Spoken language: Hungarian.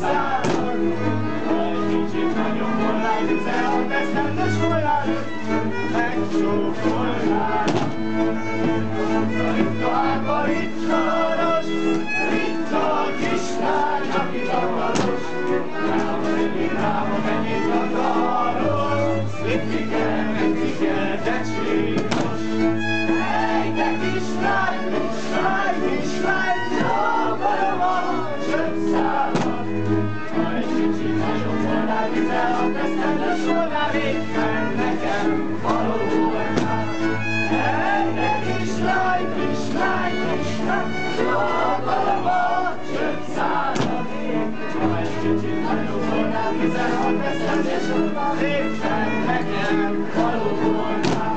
szállat. Ha egy kicsit nagyobb volna, vize a tesztelős folyára, megcsókolnának. Ritka, ritkáros, ritka a kislány, aki takaros. Ráma mennyit akarod, Littike, de csíkos. Hey, te kislány, akarom a csöpszálat. Ha egy kicsit nagyobb volnál, vize a tesztelős volnál, védd meg nekem való volnál. Hey, te kislány, akarom a csöpszálat. Ha egy kicsit nagyobb volnál, vize a tesztelős volnál, védd meg nekem való volnál.